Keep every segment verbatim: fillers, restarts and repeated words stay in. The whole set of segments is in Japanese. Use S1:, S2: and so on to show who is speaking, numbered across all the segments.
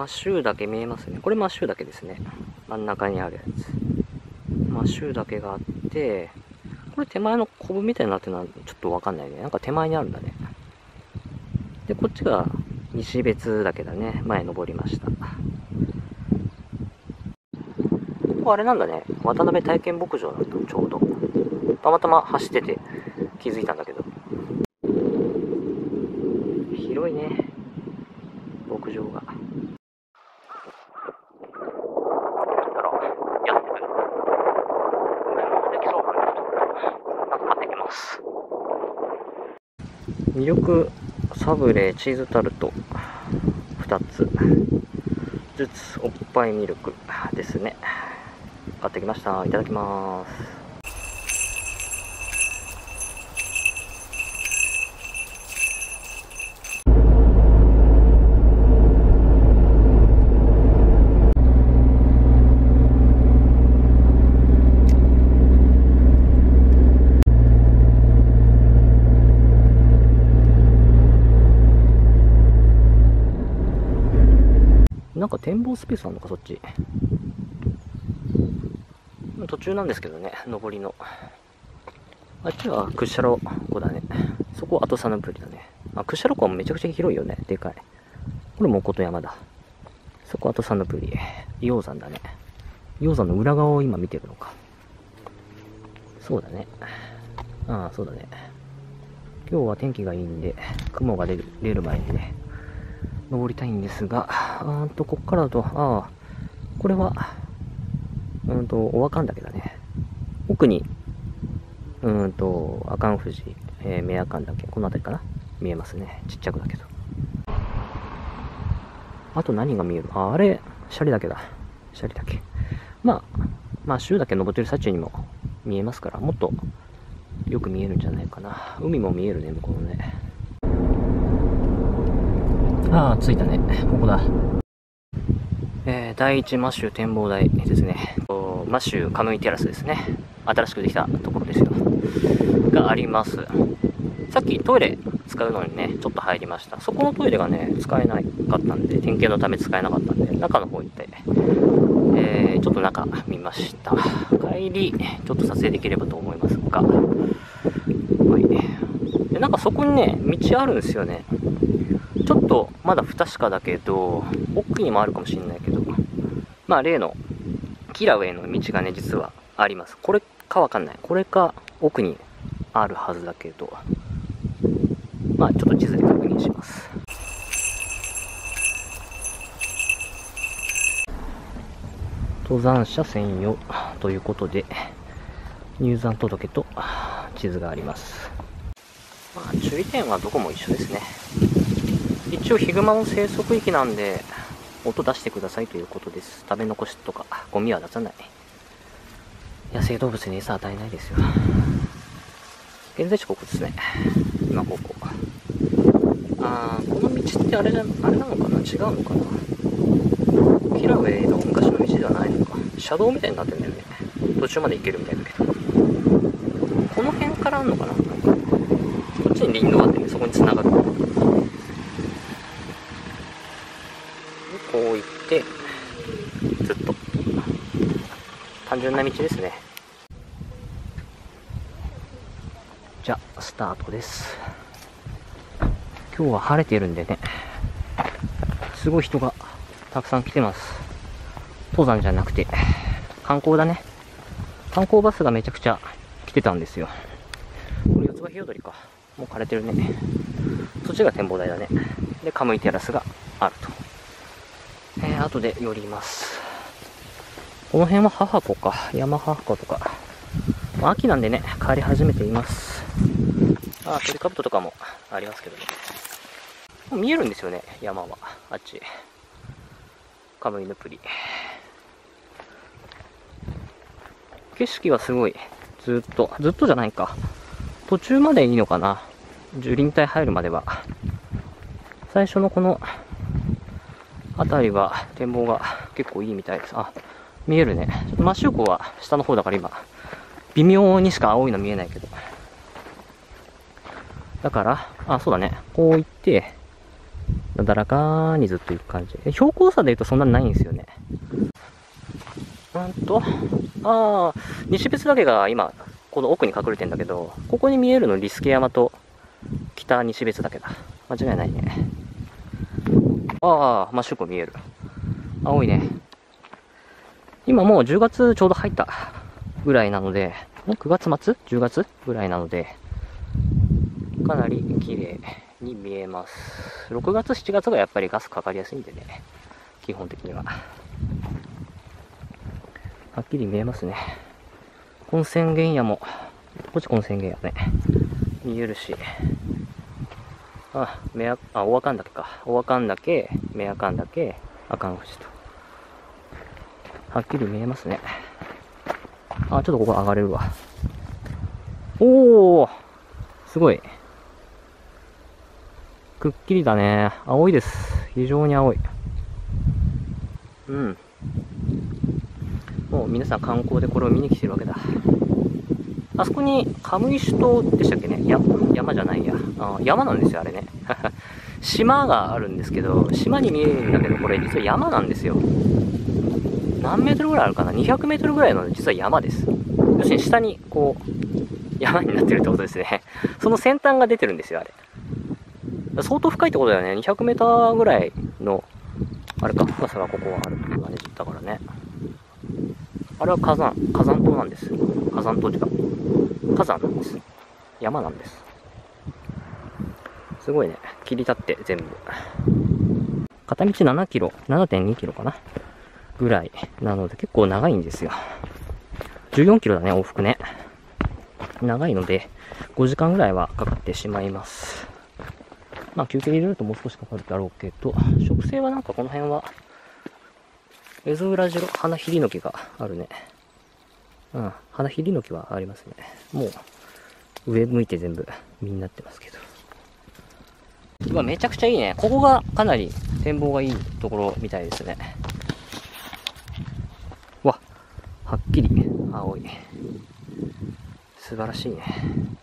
S1: マシュー岳見えますね。これマシュー岳ですね。真ん中にあるやつ。マシュー岳があって、これ手前のコブみたいになってるのはちょっとわかんないね。なんか手前にあるんだね。で、こっちが西別岳だね。前登りました。ここあれなんだね。渡辺体験牧場なんだ、ちょうど。たまたま走ってて気づいたんだけど。広いね。牧場が。ミルクサブレチーズタルトふたつずつおっぱいミルクですね。買ってきました。いただきます。なんか展望スペースあるのか、そっち。途中なんですけどね、上りの。あっちはクッシャロ湖だね。そこは後佐野プリだね。あ、クッシャロ湖もめちゃくちゃ広いよね。でかい。これも琴山だ。そこ後佐野プリ。硫黄山だね。硫黄山の裏側を今見てるのか。そうだね。ああ、そうだね。今日は天気がいいんで、雲が出る、出る前にね、登りたいんですが、あーんと、こっからだと、ああ、これは、うーんと、おわかんだけだね。奥に、うーんと、阿寒富士、えー、明阿寒岳、この辺りかな見えますね。ちっちゃくだけど。あと何が見えるあ、あれ、シャリ岳だ。シャリ岳。まあ、まあ、周岳登ってる最中にも見えますから、もっとよく見えるんじゃないかな。海も見えるね、向こうのね。ああ、着いたね。ここだ。えー、第一マッシュ展望台ですね。マッシュカムイテラスですね。新しくできたところですよ。があります。さっきトイレ使うのにね、ちょっと入りました。そこのトイレがね、使えなかったんで、点検のため使えなかったんで、中の方行って、えー、ちょっと中見ました。帰り、ちょっと撮影できればと思いますが、はい。で、なんかそこにね、道あるんですよね。ちょっとまだ不確かだけど、奥にもあるかもしれないけど、まあ例のキラウェイの道がね、実はあります。これかわかんない。これか奥にあるはずだけど、まあちょっと地図で確認します。登山者専用ということで、入山届と地図があります。まあ注意点はどこも一緒ですね。一応ヒグマの生息域なんで音出してくださいということです。食べ残しとかゴミは出さない。野生動物に餌与えないですよ。現在地ここですね。今ここ。あー、この道ってあれじゃあれなのかな、違うのかな。キラウェイの昔の道ではないのか。車道みたいになってるんだよね。途中まで行けるみたいだけど。この辺からあんのかな。なんかこっちに林道があってね、そこに繋がる。こう行ってずっと単純な道ですね。じゃあスタートです。今日は晴れてるんでね、すごい人がたくさん来てます。登山じゃなくて観光だね。観光バスがめちゃくちゃ来てたんですよ。これ四つ葉ヒヨドリか。もう枯れてるね。そっちが展望台だね。でカムイテラスがあると。えー、後で寄ります。この辺は母子か、山母子とか。まあ、秋なんでね、変わり始めています。あ、鳥かぶととかもありますけどね。もう見えるんですよね、山は。あっち。カムイのプリ。景色はすごい。ずっと、ずっとじゃないか。途中までいいのかな。樹林帯入るまでは。最初のこの、あたりは展望が結構いいみたいです。あ、見えるね。ちょっとマッシュ湖は下の方だから今、微妙にしか青いの見えないけど。だから、あ、そうだね。こう行って、 なだらかにずっと行く感じ。標高差で言うとそんなにないんですよね。うんと、ああ、西別岳が今、この奥に隠れてんだけど、ここに見えるのリスケ山と北西別岳だ。間違いないね。ああ、マッシュ湖見える。青いね。今もうじゅうがつちょうど入ったぐらいなので、くがつ末 ?じゅう 月ぐらいなので、かなり綺麗に見えます。ろくがつ、しちがつがやっぱりガスかかりやすいんでね、基本的には。はっきり見えますね。根泉原野も、こっち根泉原野ね、見えるし、あ、めや、あ、大赤岳か。大赤岳、めやかん岳、阿寒富士と。はっきり見えますね。あ、ちょっとここ上がれるわ。おー、すごい。くっきりだね。青いです。非常に青い。うん。もう皆さん観光でこれを見に来てるわけだ。あそこに、カムイシュ島でしたっけね。や、山じゃないや。あ、山なんですよ、あれね。島があるんですけど、島に見えるんだけど、これ実は山なんですよ。何メートルぐらいあるかな ?にひゃく メートルぐらいの実は山です。要するに下に、こう、山になってるってことですね。その先端が出てるんですよ、あれ。相当深いってことだよね。にひゃくメーターぐらいの、あれか、深さがここはあるって感じだからね。あれは火山、火山島なんです。火山島違う。火山なんです。山なんです。すごいね。切り立って全部。片道ななキロ、ななてんにキロかなぐらいなので結構長いんですよ。じゅうよんキロだね、往復ね。長いので、ごじかんぐらいはかかってしまいます。まあ休憩入れるともう少しかかるだろうけど、植生はなんかこの辺は、エゾウラジロ、花ヒリノキがあるね。うん、花ヒリノキはありますね。もう、上向いて全部、実になってますけど。うわ、めちゃくちゃいいね。ここがかなり展望がいいところみたいですね。わ、はっきり青い。素晴らしいね。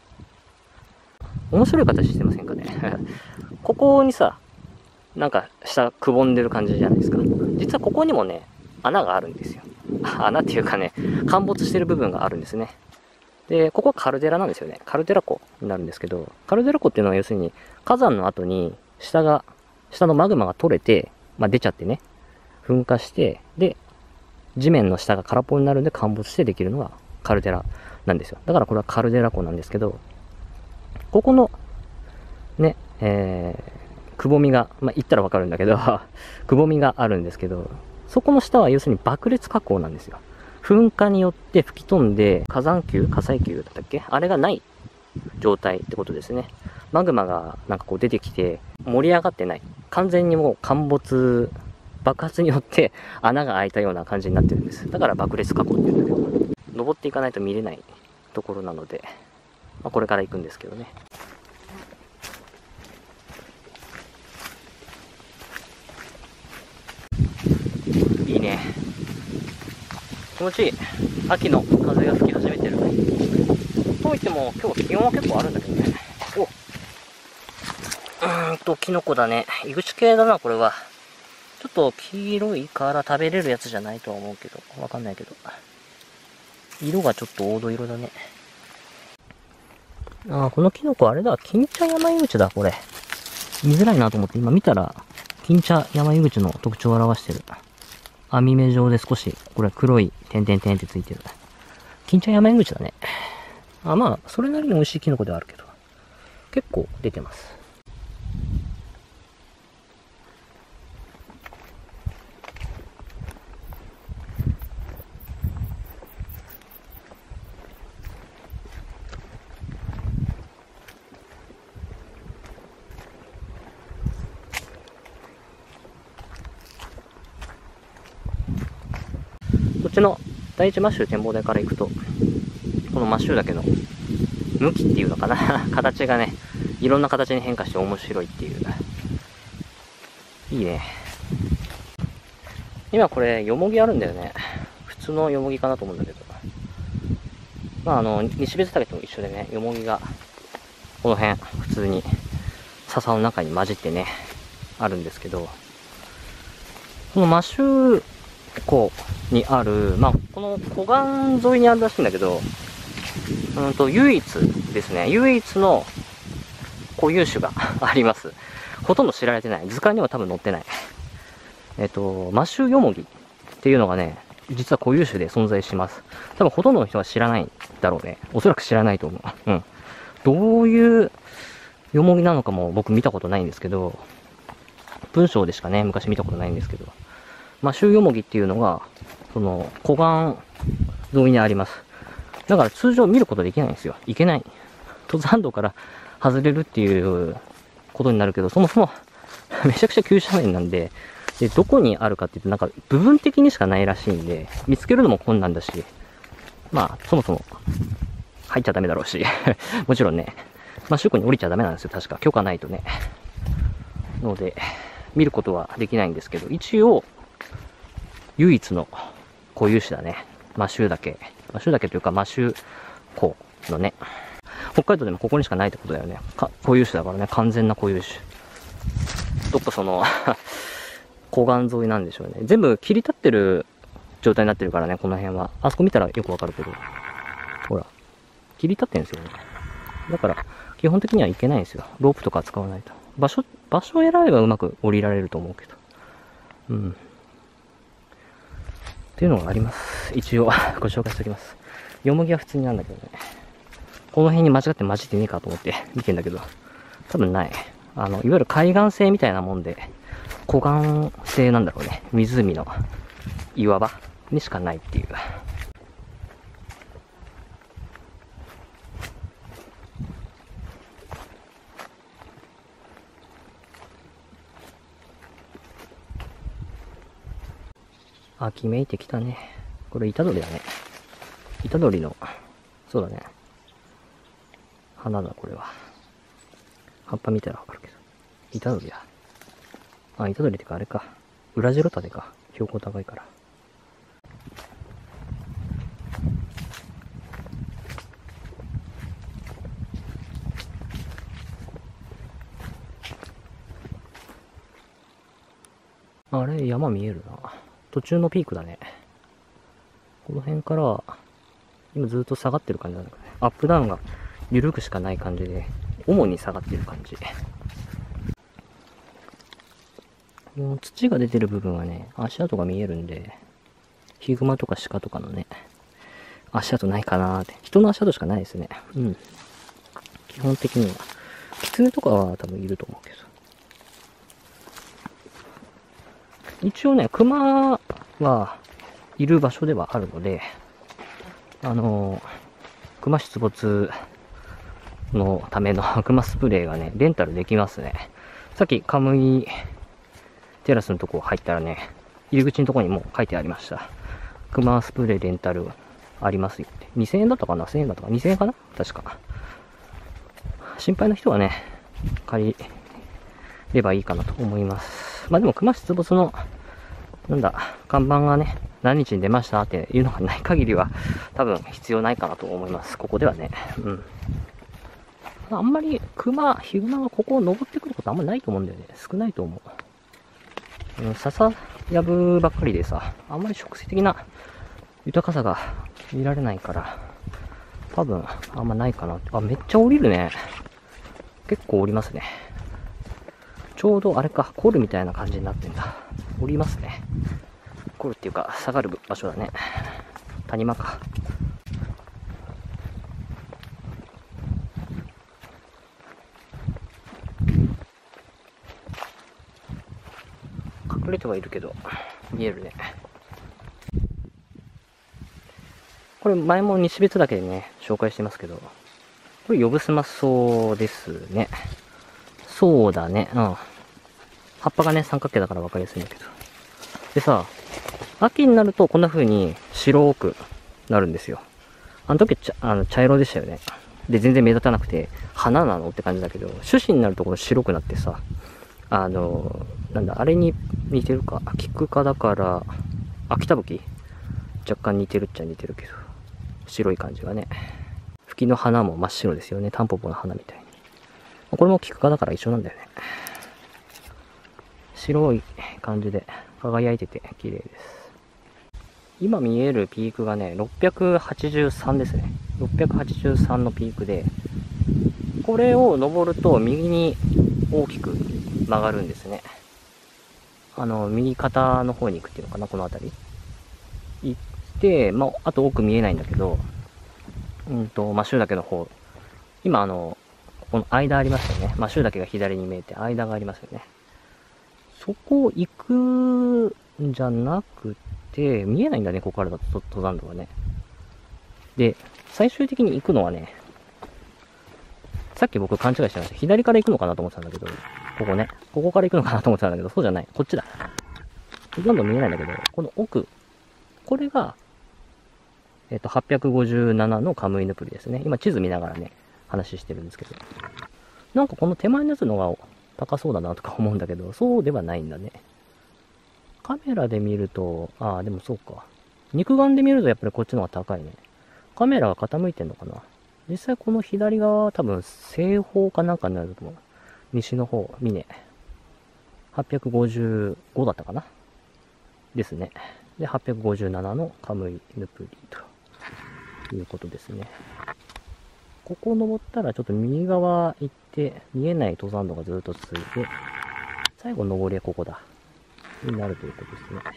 S1: 面白い形してませんかね。ここにさ、なんか下くぼんでる感じじゃないですか。実はここにもね、穴があるんですよ。穴っていうかね、陥没してる部分があるんですね。で、ここはカルデラなんですよね。カルデラ湖になるんですけど、カルデラ湖っていうのは要するに火山の後に下が、下のマグマが取れて、まあ出ちゃってね、噴火して、で、地面の下が空っぽになるんで陥没してできるのがカルデラなんですよ。だからこれはカルデラ湖なんですけど、ここの、ね、えー、くぼみが、まあ、言ったらわかるんだけど、くぼみがあるんですけど、そこの下は要するに爆裂火口なんですよ。噴火によって吹き飛んで、火山球火砕球だったっけあれがない状態ってことですね。マグマがなんかこう出てきて、盛り上がってない。完全にもう陥没、爆発によって穴が開いたような感じになってるんです。だから爆裂火口って言うんだけど、登っていかないと見れないところなので、まあ、これから行くんですけどね。いいね。気持ちいい。秋の風が吹き始めてる。といっても今日気温は結構あるんだけどね。おうーんと、キノコだね。井口系だな、これは。ちょっと黄色いから食べれるやつじゃないとは思うけど、わかんないけど。色がちょっと黄土色だね。ああ、このキノコあれだ。金茶山井口だ、これ。見づらいなと思って、今見たら、金茶山井口の特徴を表してる。網目状で少し、これ黒い点々点ってついてる。金茶山井口だね。あ、まあ、それなりに美味しいキノコではあるけど、結構出てます。こっちの第一マッシュ展望台から行くと、このマッシュ岳の向きっていうのかな形がね、いろんな形に変化して面白いっていう。いいね。今これ、よもぎあるんだよね。普通のよもぎかなと思うんだけど。まああの、西別岳とも一緒でね、よもぎが、この辺、普通に笹の中に混じってね、 あるんですけど、この摩周湖にある、まあ、この湖岸沿いにあるらしいんだけど、うんと、唯一ですね、唯一の固有種があります。ほとんど知られてない。図鑑には多分載ってない。えっと、摩周ヨモギっていうのがね、実は固有種で存在します。多分ほとんどの人は知らないんだろうね。おそらく知らないと思う。うん。どういうヨモギなのかも僕見たことないんですけど、文章でしかね、昔見たことないんですけど、摩周ヨモギっていうのが、その、湖岸沿いにあります。だから通常見ることできないんですよ。いけない。登山道から外れるっていうことになるけど、そもそもめちゃくちゃ急斜面なんで、で、どこにあるかっていうと、なんか部分的にしかないらしいんで、見つけるのも困難だし、まあ、そもそも入っちゃダメだろうし、もちろんね、まあ、周湖に降りちゃダメなんですよ、確か。許可ないとね。ので、見ることはできないんですけど、一応、唯一の固有種だね。摩周岳。摩周岳というか、摩周湖のね、北海道でもここにしかないってことだよね。か固有種だからね、完全な固有種。どっかその、湖岸沿いなんでしょうね。全部切り立ってる状態になってるからね、この辺は。あそこ見たらよくわかるけど。ほら。切り立ってるんですよね。だから、基本的にはいけないんですよ。ロープとか使わないと。場所、場所を選べばうまく降りられると思うけど。うん。っていうのがあります。一応、ご紹介しておきます。ヨモギは普通にあるんだけどね。この辺に間違って混じってねえかと思って見てんだけど、多分ない。あの、いわゆる海岸性みたいなもんで、湖岸性なんだろうね。湖の岩場にしかないっていう。秋めいてきたね。これイタドリだね。イタドリの、そうだね。花だ、これは。葉っぱ見たらわかるけど。イタドリだ。あ、イタドリってかあれか。ウラジロタデか。標高高いから。あれ、山見えるな。途中のピークだね。この辺から、今ずっと下がってる感じなんだけどね。アップダウンが緩くしかない感じで、主に下がってる感じ。この土が出てる部分はね、足跡が見えるんで、ヒグマとか鹿とかのね、足跡ないかなーって。人の足跡しかないですね。うん。基本的には。キツネとかは多分いると思うけど。一応ね、熊はいる場所ではあるので、あのー、熊出没のための熊スプレーがね、レンタルできますね。さっきカムイテラスのとこ入ったらね、入り口のとこにも書いてありました。熊スプレーレンタルありますよって。にせんえんだったかな ?せんえんだったか ?にせんえんかな確か。心配な人はね、借りればいいかなと思います。まあでも熊出没の、なんだ、看板がね、何日に出ましたっていうのがない限りは、多分必要ないかなと思います。ここではね。うん。あんまり熊、ヒグマがここを登ってくることあんまないと思うんだよね。少ないと思う。うん、笹やぶばっかりでさ、あんまり植生的な豊かさが見られないから、多分あんまないかな。あ、めっちゃ降りるね。結構降りますね。ちょうどあれか、コールみたいな感じになってんだ。降りますね。コールっていうか、下がる場所だね。谷間か。隠れてはいるけど、見えるね。これ前も西別岳でね、紹介してますけど、これ呼ぶスマソウですね。そうだね。うん。葉っぱがね、三角形だから分かりやすいんだけど。でさ、秋になるとこんな風に白くなるんですよ。あの時ちゃ、あの茶色でしたよね。で、全然目立たなくて、花なのって感じだけど、種子になるところ白くなってさ、あの、なんだ、あれに似てるか。キク科だから、秋田吹き若干似てるっちゃ似てるけど、白い感じがね。吹きの花も真っ白ですよね。タンポポの花みたいに。これもキク科だから一緒なんだよね。 白い感じで輝いてて綺麗です。今見えるピークがね、ろっぴゃくはちじゅうさんですね。ろっぴゃくはちじゅうさんのピークで、これを登ると右に大きく曲がるんですね。あの、右肩の方に行くっていうのかな、この辺り。行って、まあ、あと奥見えないんだけど、うんと、マシュー岳の方。今あの、ここの間ありますよね。マシュー岳が左に見えて、間がありますよね。そこ行くんじゃなくて、見えないんだね、ここからだと登山道はね。で、最終的に行くのはね、さっき僕勘違いしてました。左から行くのかなと思ってたんだけど、ここね。ここから行くのかなと思ってたんだけど、そうじゃない。こっちだ。ほとんど見えないんだけど、この奥。これが、えっと、はっぴゃくごじゅうななのカムイヌプリですね。今地図見ながらね、話してるんですけど。なんかこの手前のやつのが高そうだなとか思うんだけど、そうではないんだね。カメラで見ると、ああ、でもそうか。肉眼で見るとやっぱりこっちの方が高いね。カメラが傾いてんのかな。実際この左側は多分西方かなんかになると思う。西の方、峰。はっぴゃくごじゅうごだったかなですね。で、はっぴゃくごじゅうななのカムイヌプリということですね。ここを登ったらちょっと右側行って見えない登山道がずっと続いて、最後登りはここだ。になるということですね。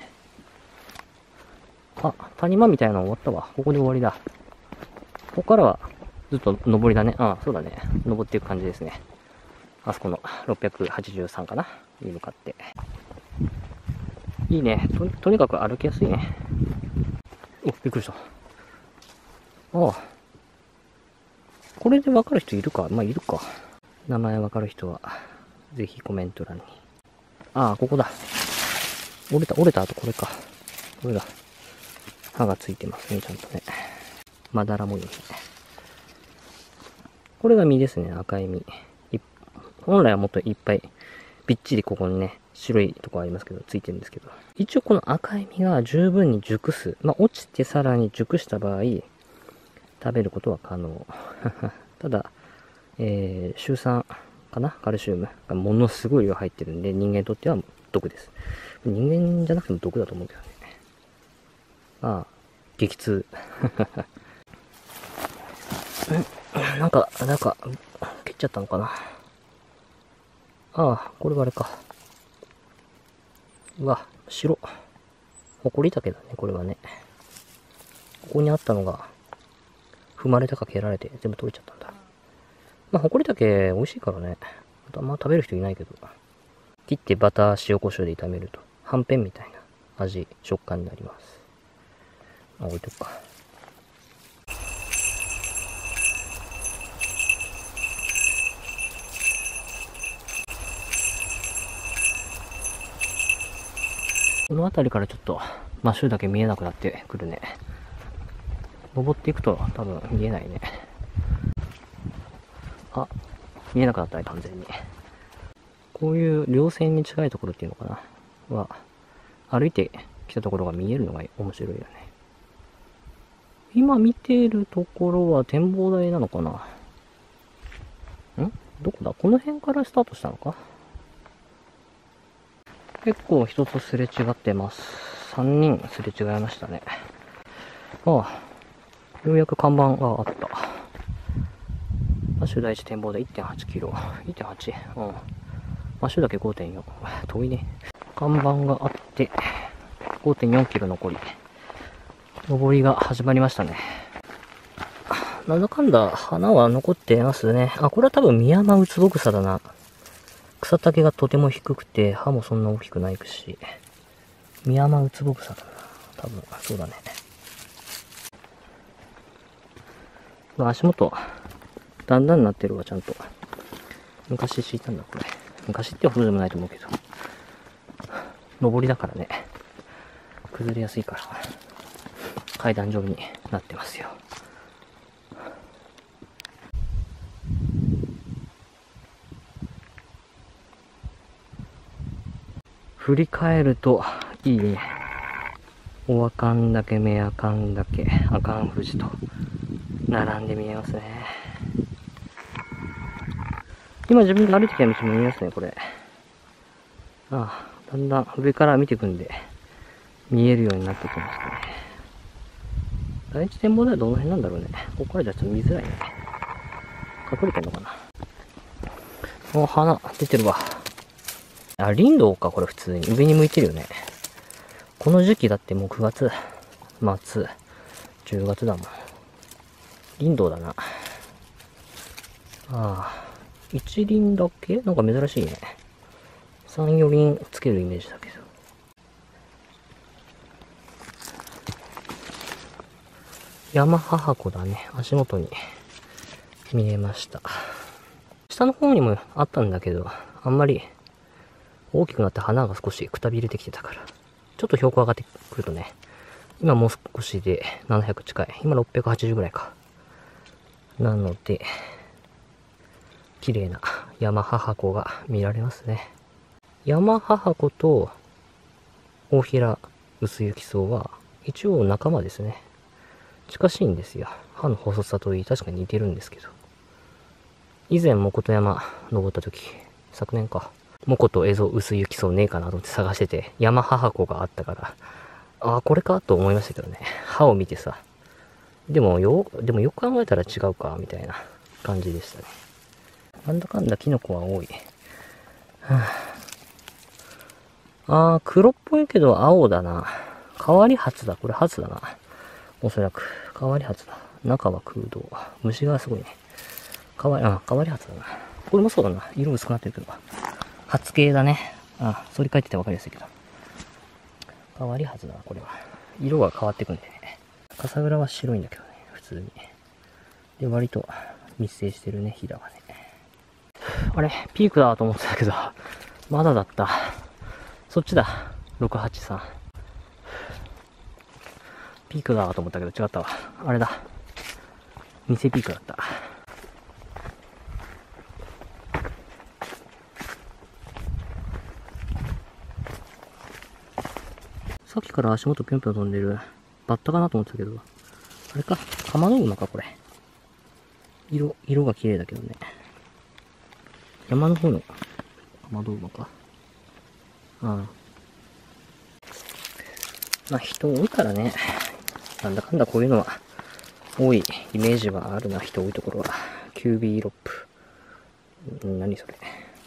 S1: あ、谷間みたいなの終わったわ。ここで終わりだ。ここからはずっと登りだね。ああ、そうだね。登っていく感じですね。あそこのろっぴゃくはちじゅうさんかなに向かって。いいね。と、とにかく歩きやすいね。お、びっくりした。ああ。これでわかる人いるか？まあ、いるか。名前わかる人は、ぜひコメント欄に。ああ、ここだ。折れた、折れた後これか。これだ。刃がついてますね、ちゃんとね。まだら模様に。これが実ですね、赤い実。本来はもっといっぱい、びっちりここにね、白いとこありますけど、ついてるんですけど。一応この赤い実が十分に熟す。まあ、落ちてさらに熟した場合、食べることは可能。ただ、えー、シュウ酸かなカルシウムがものすごい量入ってるんで、人間にとっては毒です。人間じゃなくても毒だと思うけどね。まあ、激痛。なんか、なんか、蹴っちゃったのかな。ああ、これはあれか。うわ、白。ほこりだけだね、これはね。ここにあったのが、踏まれたか蹴られて全部取れちゃったんだ。まあ、ほこり竹美味しいからね。あんま食べる人いないけど。切ってバター、塩コショウで炒めると、はんぺんみたいな味、食感になります。まあ、置いとくか。この辺りからちょっとマッシュだけ見えなくなってくるね。登っていくと多分見えないね。あ、見えなくなったね、完全に。こういう稜線に近いところっていうのかなは、歩いてきたところが見えるのが面白いよね。今見ているところは展望台なのかな。んどこだこの辺からスタートしたのか。結構人とすれ違ってます。さんにんすれ違いましたね。ああ、ようやく看板があった。マシュ第一展望台 いってんはちキロ。いってんはち? うん。マシュだけ ごてんよん。遠いね。看板があって、ごてんよんキロ残り。登りが始まりましたね。なんだかんだ花は残っていますね。あ、これは多分ミヤマウツボグサだな。草丈がとても低くて、葉もそんな大きくないし、ミヤマウツボグサだな。多分、そうだね。足元、だんだんになってるわ、ちゃんと。昔敷いたんだ、これ。昔ってほどでもないと思うけど。登りだからね。崩れやすいから、階段状になってますよ。振り返るといいね。おあかん岳、めあかん岳、あかん富士と並んで見えますね。今自分が歩いてきた道も見えますね、これ。ああ、 だんだん上から見ていくんで、見えるようになってきましたね。第一展望台はどの辺なんだろうね。ここからじゃちょっと見づらいね。隠れてんのかな。お、花出てるわ。あ、林道か、これ普通に。上に向いてるよね。この時期だってもうくがつ末、じゅうがつだもん。林道だな。ああ、一輪だけなんか珍しいね。三、四輪つけるイメージだけど。山母湖だね。足元に見えました。下の方にもあったんだけど、あんまり大きくなって花が少しくたびれてきてたから。ちょっと標高上がってくるとね、今もう少しでななひゃく近い。今ろっぴゃくはちじゅうぐらいか。なので、綺麗な山母湖が見られますね。山母湖と大平薄雪草は一応仲間ですね。近しいんですよ。葉の細さといい確かに似てるんですけど。以前、もこと山登った時、昨年か。もこと蝦夷薄雪草ねえかなと思って探してて、山母湖があったから、ああ、これかと思いましたけどね。葉を見てさ。でもよ、でもよく考えたら違うか、みたいな感じでしたね。なんだかんだキノコは多い。はあ、あー、黒っぽいけど青だな。変わり初だ。これ初だな。おそらく。変わり初だ。中は空洞。虫がすごいね。変わり、あ、変わり初だな。これもそうだな。色薄くなってるけど。初系だね。あ、反り返ってて分かりやすいけど。変わり初だな、これは。色が変わってくんでね。笠倉は白いんだけどね、普通に。で、割と密生してるね、ひだがね。あれ、ピークだと思ってたけど、まだだった。そっちだ。ろくはちさん。ピークだと思ったけど違ったわ。あれだ。偽ピークだった。さっきから足元ぴょんぴょん飛んでるバッタかなと思ってたけど、あれか、カマドウマか、これ。色、色が綺麗だけどね。山の方のカマドウマか。ああ。まあ人多いからね。なんだかんだこういうのは多いイメージはあるな、人多いところは。キュービーロップ。ん、何それ。ん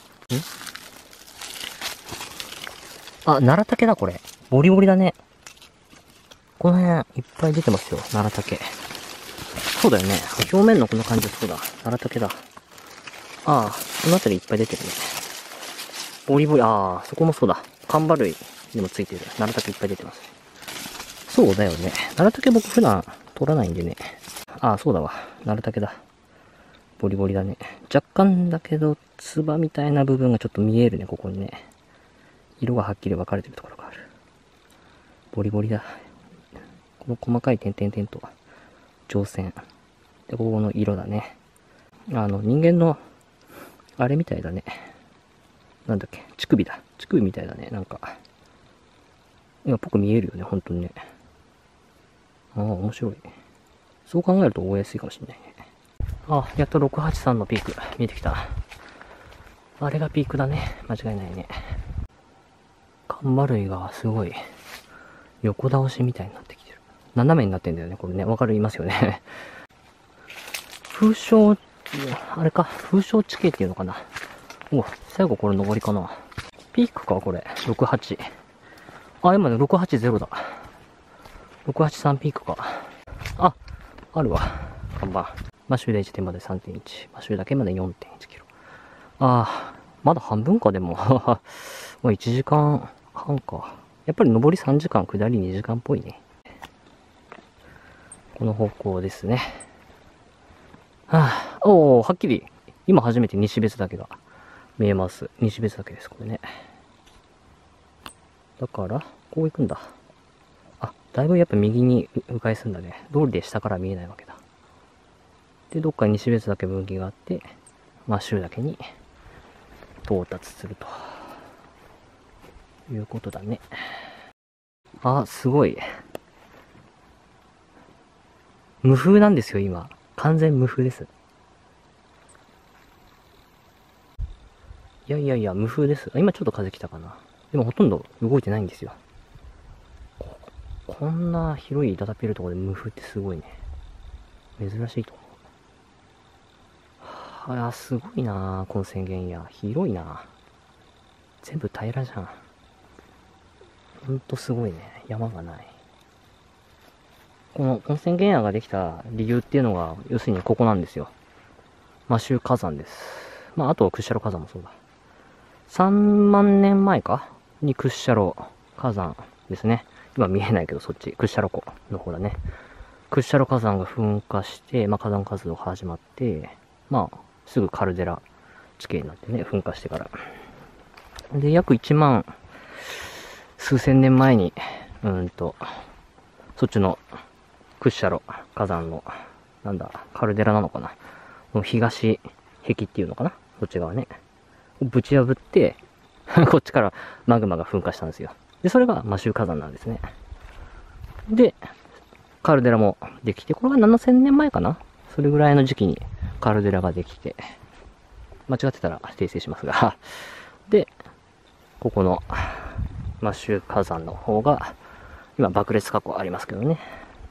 S1: あ、奈良竹だ、これ。ボリボリだね。この辺いっぱい出てますよ、奈良竹。そうだよね。表面のこの感じはそうだ。奈良竹だ。ああ、この辺りいっぱい出てるね。ボリボリ、ああ、そこもそうだ。缶バ類にもついてる。奈良竹いっぱい出てますね。そうだよね。奈良竹僕普段取らないんでね。ああ、そうだわ。奈良竹だ。ボリボリだね。若干だけど、つばみたいな部分がちょっと見えるね、ここにね。色がはっきり分かれてるところがある。ボリボリだ。この細かい点々々と、上線。で、ここの色だね。あの、人間の、あれみたいだね。なんだっけ、乳首だ。乳首みたいだね、なんか。いや、ぽく見えるよね、本当にね。ああ、面白い。そう考えると覚えやすいかもしれないね。あ、やっとろくはちさんのピーク、見えてきた。あれがピークだね。間違いないね。缶バ類がすごい、横倒しみたいになってきてる。斜めになってんだよね、これね。わかりますよね。風潮、あれか、風潮地形っていうのかな。お、最後これ登りかな。ピークか、これ。ろくはち。あ、今ね、ろくはちゼロだ。ろくはちさんピークか。あ、あるわ。看板。マシューでいちてんまで さんてんいち。マシューだけまで よんてんいちキロ。ああ、まだ半分か、でも。もういちじかんはんか。やっぱり上りさんじかん、下りにじかんっぽいね。この方向ですね。はあ、おー、はっきり、今初めて西別岳が見えます。西別岳です、これね。だから、こう行くんだ。あ、だいぶやっぱ右に迂回するんだね。通りで下から見えないわけだ。で、どっかに西別岳分岐があって、マシュー岳に到達すると。いうことだね。あ、すごい。無風なんですよ、今。完全無風です。いやいやいや、無風です。今ちょっと風来たかな。 でもほとんど動いてないんですよ。こ、こんな広いだだっぺるところで無風ってすごいね。珍しいと思う。はあ、すごいなぁ、この宣言や。広いなぁ。全部平らじゃん。ほんとすごいね。山がない。この温泉原野ができた理由っていうのが、要するにここなんですよ。摩周火山です。まあ、あとは屈斜路火山もそうだ。さんまんねんまえかに屈斜路火山ですね。今見えないけど、そっち。屈斜路湖の方だね。屈斜路火山が噴火して、まあ、火山活動が始まって、まあ、すぐカルデラ地形になってね、噴火してから。で、約いちまん数千年前に、うーんと、そっちの屈斜路火山の、なんだ、カルデラなのかなの東壁っていうのかなそっち側ね。ぶち破って、こっちからマグマが噴火したんですよ。で、それが摩周火山なんですね。で、カルデラもできて、これがななせんねんまえかなそれぐらいの時期にカルデラができて、間違ってたら訂正しますが、で、ここの摩周火山の方が、今爆裂火口ありますけどね。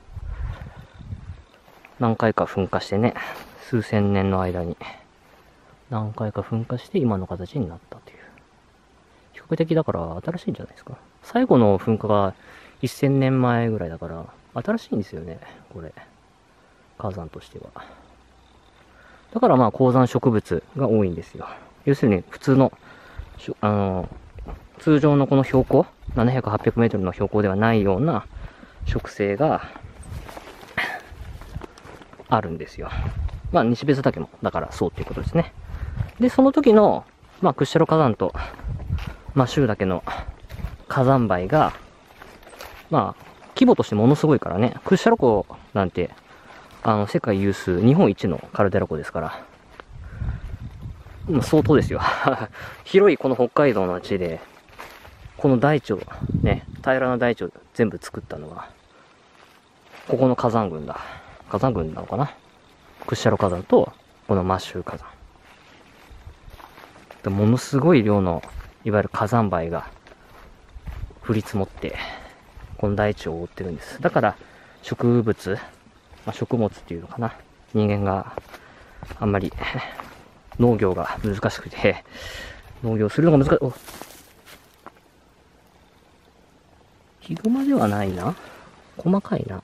S1: 何回か噴火してね、数千年の間に何回か噴火して今の形になったという。比較的だから新しいんじゃないですか。最後の噴火がせんねんまえぐらいだから、新しいんですよね、これ。火山としては。だからまあ高山植物が多いんですよ。要するに普通の、あの、通常のこの標高、ななひゃく、はっぴゃくメートルの標高ではないような植生があるんですよ。まあ西別岳もだからそうっていうことですね。で、その時の、まあ屈斜路火山と摩周岳の火山灰が、まあ規模としてものすごいからね、屈斜路湖なんて、あの世界有数、日本一のカルデラ湖ですから、まあ、相当ですよ。広いこの北海道の地で、この大地を、ね、平らな大地を全部作ったのは、ここの火山群だ。火山群なのかな屈斜路火山と、この摩周火山。でものすごい量の、いわゆる火山灰が降り積もって、この大地を覆ってるんです。だから、植物、まあ、食物っていうのかな。人間があんまり農業が難しくて、農業するのが難しい。ヒグマではないな。細かいな。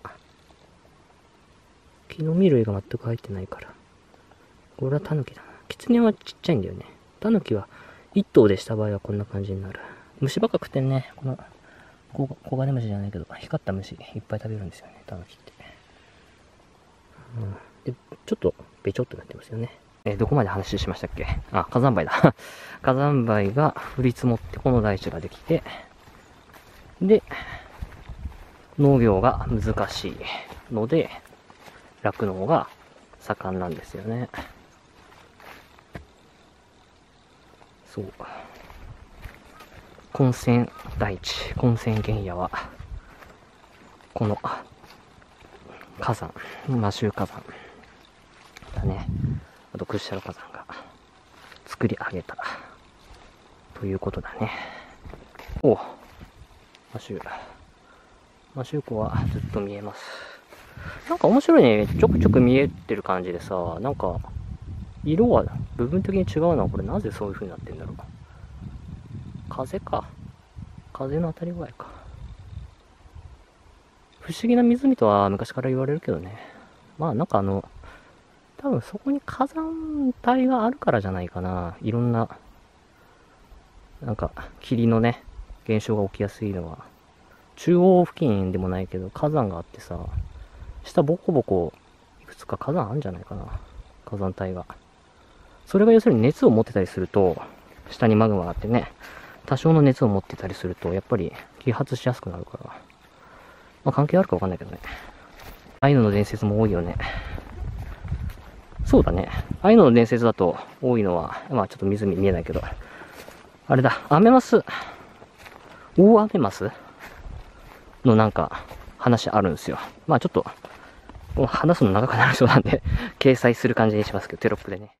S1: 木の実類が全く入ってないから。これはタヌキだな。キツネはちっちゃいんだよね。タヌキは一頭でした場合はこんな感じになる。虫ばっか食ってんね。この、コガネムシじゃないけど、光った虫いっぱい食べるんですよね、タヌキって。うん、で、ちょっと、べちょっとなってますよね。えー、どこまで話しましたっけ？あ、火山灰だ。火山灰が降り積もってこの大地ができて、で、農業が難しいので、酪農が盛んなんですよね。そう。混泉大地、混泉原野は、この火山、摩周火山だね。あと屈斜路火山が作り上げたということだね。お、摩周、摩周湖はずっと見えます。なんか面白いね。ちょくちょく見えてる感じでさ、なんか色は部分的に違うのはこれなぜそういう風になってんだろう。風か。風の当たり具合か。不思議な湖とは昔から言われるけどね。まあなんかあの、多分そこに火山帯があるからじゃないかな。いろんな、なんか霧のね、現象が起きやすいのは、中央付近でもないけど火山があってさ、下ボコボコいくつか火山あるんじゃないかな。火山帯が。それが要するに熱を持ってたりすると、下にマグマがあってね、多少の熱を持ってたりすると、やっぱり揮発しやすくなるから。まあ関係あるかわかんないけどね。アイヌの伝説も多いよね。そうだね。アイヌの伝説だと多いのは、まあちょっと湖見えないけど、あれだ、アメマス。大アメマスのなんか話あるんですよ。まあちょっと、話すの長くなりそうなんで、掲載する感じにしますけど、テロップでね。。。。。。。。。。。。。。。。。。。。。。。。。。。。。。。。。。。。。。。。。。。。。。。。。。。。。。。。。。。。。。。。。。。。。。。。。。。。。。。。。。。。。。。。。。。。。。。。。。。。。。。。。。。。。。。。。。。。。。。。。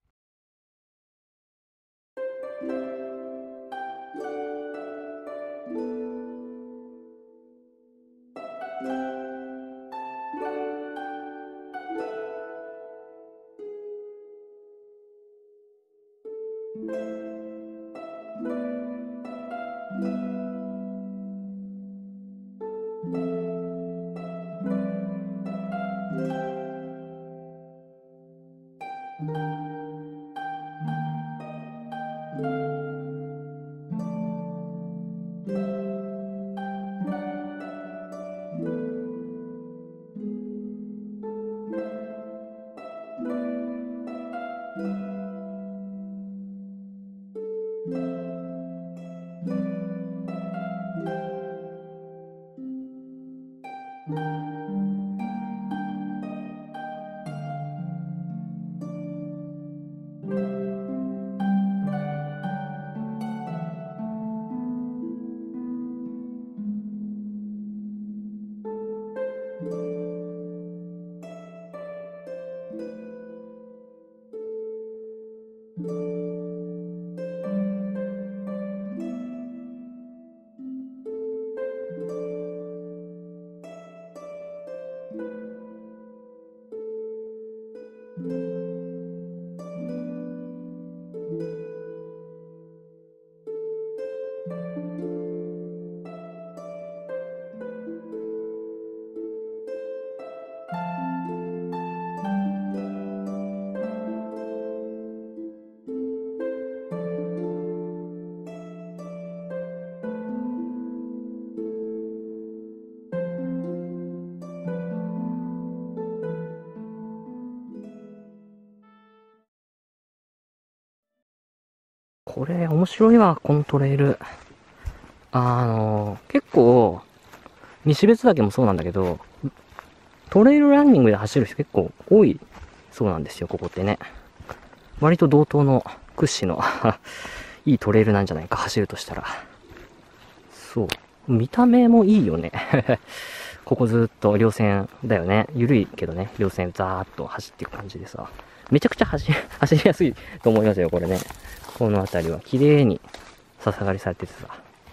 S1: これ面白いわ、このトレイル。あの、結構、西別岳もそうなんだけど、トレイルランニングで走る人結構多いそうなんですよ、ここってね。割と同等の屈指のいいトレイルなんじゃないか、走るとしたら。そう。見た目もいいよね。ここずっと稜線だよね。緩いけどね、稜線ザーッと走っていく感じでさ。めちゃくちゃ走り、走りやすいと思いますよ、これね。この辺りは綺麗に笹刈りされててさ。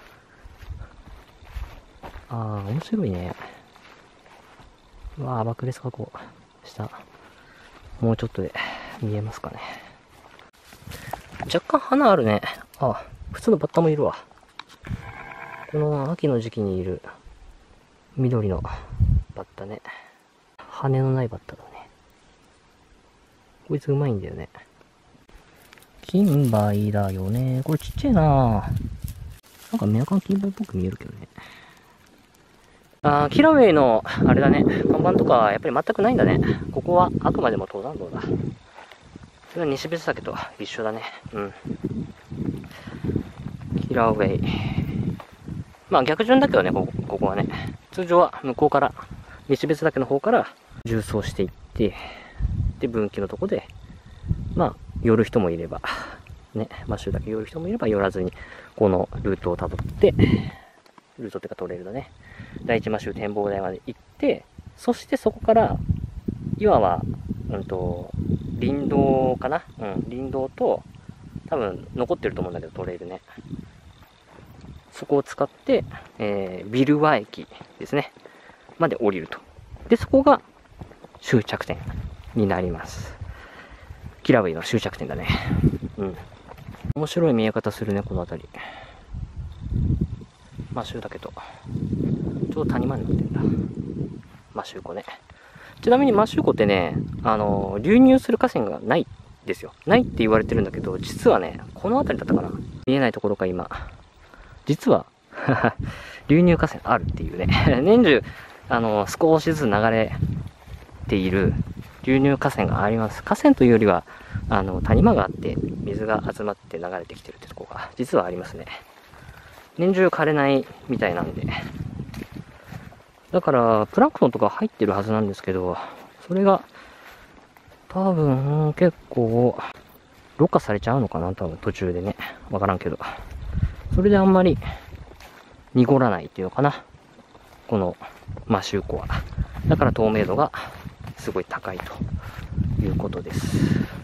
S1: あー、面白いね。うわー、爆裂加工した。もうちょっとで見えますかね。若干花あるね。あ、普通のバッタもいるわ。この秋の時期にいる緑のバッタね。羽のないバッタだね。こいつうまいんだよね。金梅だよね。これちっちゃいなぁ。なんかメアカン金梅っぽく見えるけどね。あー、キラウェイの、あれだね、看板とかはやっぱり全くないんだね。ここはあくまでも登山道だ。それは西別岳と一緒だね。うん。キラウェイ。まあ逆順だけどね、ここ、ここはね。通常は向こうから、西別岳の方から縦走していって、で、分岐のとこで、まあ、寄る人もいれば、ね、マッシュだけ寄る人もいれば寄らずに、このルートをたどって、ルートっていうかトレイルだね。第一マッシュ展望台まで行って、そしてそこから、今は、うんと、林道かなうん、林道と、多分残ってると思うんだけど、トレイルね。そこを使って、えー、ビルワ駅ですね。まで降りると。で、そこが終着点になります。キラウェイの終着点だね。うん。面白い見え方するね、この辺り。マシューだけど、ちょうど谷間になってんだ。マシュー湖ね。ちなみにマシュー湖ってね、あの、流入する河川がないんですよ。ないって言われてるんだけど、実はね、この辺りだったかな。見えないところか今。実は、流入河川あるっていうね。年中、あの、少しずつ流れている流入河川があります。河川というよりは、あの、谷間があって、水が集まって流れてきてるってとこが、実はありますね。年中枯れないみたいなんで。だから、プランクトンとか入ってるはずなんですけど、それが、多分、結構、ろ過されちゃうのかな多分、途中でね。わからんけど。それであんまり、濁らないっていうのかな。この、マシュー湖は。だから透明度が、すごい高いということです。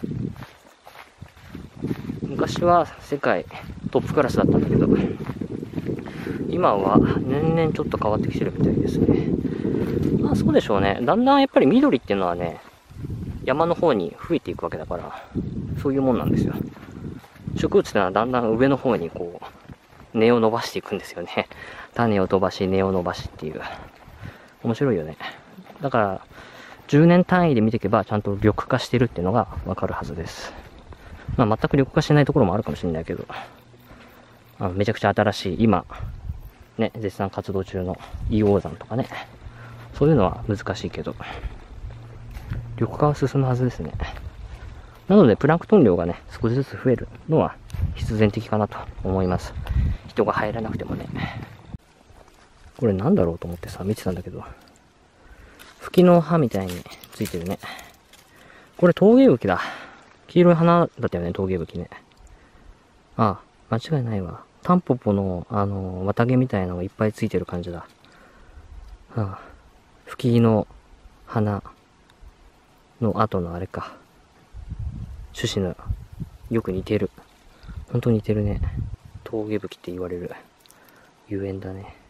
S1: 昔は世界トップクラスだったんだけど、今は年々ちょっと変わってきてるみたいですね。まあそうでしょうね。だんだんやっぱり緑っていうのはね、山の方に増えていくわけだから、そういうもんなんですよ。 植物ってのはだんだん上の方にこう、根を伸ばしていくんですよね。種を飛ばし、根を伸ばしっていう。面白いよね。だから、じゅうねん単位で見ていけば、ちゃんと緑化してるっていうのがわかるはずです。まあ、全く緑化してないところもあるかもしれないけど、あのめちゃくちゃ新しい、今、ね、絶賛活動中の硫黄山とかね、そういうのは難しいけど、緑化は進むはずですね。なので、プランクトン量がね、少しずつ増えるのは必然的かなと思います。人が入らなくてもね。これなんだろうと思ってさ、見てたんだけど、吹きの葉みたいについてるね。これ陶芸吹きだ。黄色い花だったよね、陶芸吹きね。ああ、間違いないわ。タンポポの、あの、綿毛みたいなのがいっぱいついてる感じだ。ああ、吹きの花の後のあれか。種子の、よく似てる。ほんと似てるね。峠吹きって言われる。ゆえんだね。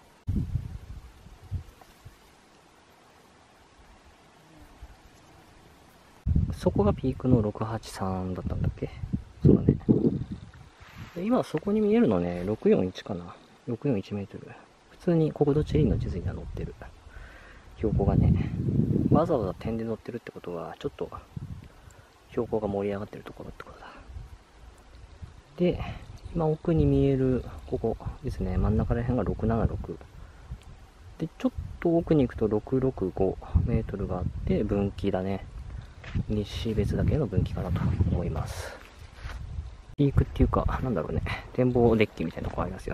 S1: そこがピークのろくはちさんだったんだっけ？そうだね。で今そこに見えるのね、ろくよんいちかな。ろくよんいちメートル。普通に国土地理院の地図には載ってる。標高がね、わざわざ点で載ってるってことは、ちょっと標高が盛り上がってるところってことだ。で、今奥に見える、ここですね、真ん中ら辺がろくななろく。で、ちょっと奥に行くとろくろくごメートルがあって、分岐だね。西別岳の分岐かなと思います。ピークっていうか、なんだろうね、展望デッキみたいなとこありますよ。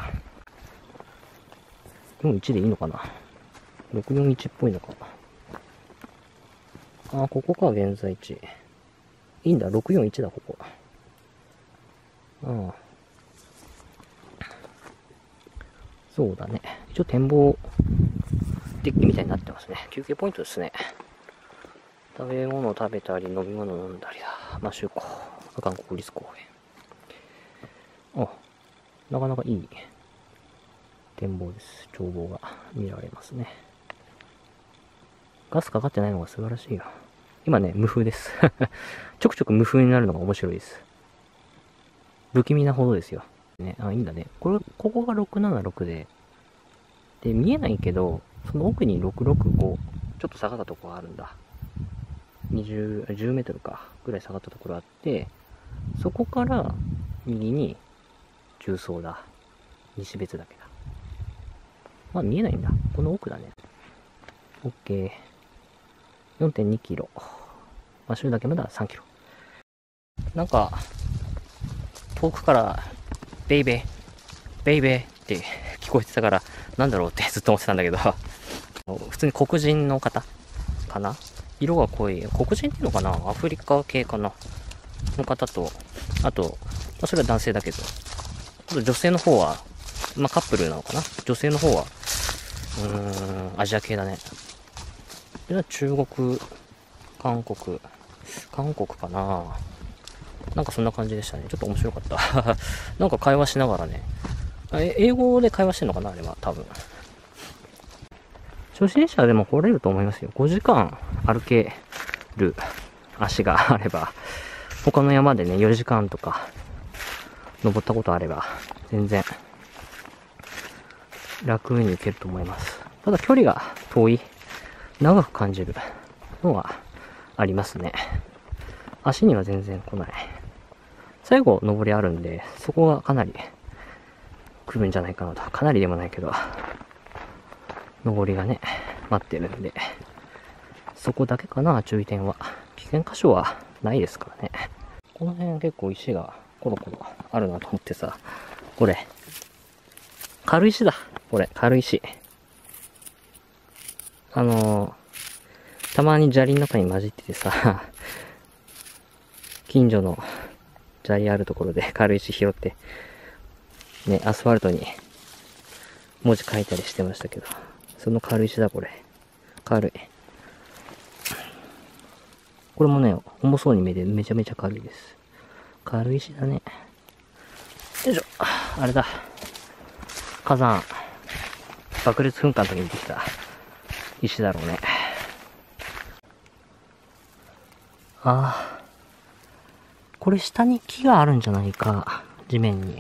S1: よんじゅういちでいいのかな？ ろくよんいち っぽいのか。あ、ここか、現在地。いいんだ、ろくよんいちだ、ここ。ああ。そうだね。一応展望デッキみたいになってますね。休憩ポイントですね。食べ物食べたり、飲み物飲んだりだ。マシュ湖、阿寒国立公園。あ、なかなかいい展望です。眺望が見られますね。ガスかかってないのが素晴らしいよ。今ね、無風です。ちょくちょく無風になるのが面白いです。不気味なほどですよ。ね、あ、いいんだね。これ、ここがろくななろくで、で、見えないけど、その奥にろくろくご、ちょっと下がったところがあるんだ。にじゅう、じゅうメートルか、ぐらい下がったところあって、そこから右に重曹だ。西別岳だ。まあ見えないんだ。この奥だね。OK。よんてんにキロ。マシュー岳まださんキロ。なんか、遠くから、ベイベー、ベイベーって聞こえてたから、なんだろうってずっと思ってたんだけど、普通に黒人の方かな？色が濃い。黒人っていうのかな？アフリカ系かな？の方と、あと、まあ、それは男性だけど、あと女性の方は、まあカップルなのかな？女性の方は、うーん、アジア系だね。で中国、韓国、韓国かな？なんかそんな感じでしたね。ちょっと面白かった。なんか会話しながらね。え、英語で会話してんのかなあれは、多分。初心者でも来れると思いますよ。ごじかん歩ける足があれば、他の山でね、よじかんとか登ったことあれば、全然楽に行けると思います。ただ距離が遠い、長く感じるのはありますね。足には全然来ない。最後、登りあるんで、そこがかなり来るんじゃないかなと。かなりでもないけど、登りがね、待ってるんで、そこだけかな、注意点は。危険箇所はないですからね。この辺結構石がコロコロあるなと思ってさ、これ、軽石だ。これ、軽石。あのー、たまに砂利の中に混じっててさ、近所の砂利あるところで軽石拾って、ね、アスファルトに文字書いたりしてましたけど、その軽石だ、これ。軽い。これもね、重そうに見えてめちゃめちゃ軽いです。軽石だね。よいしょ。あれだ。火山、爆裂噴火の時にできた石だろうね。ああ。 これ下に木があるんじゃないか。地面に。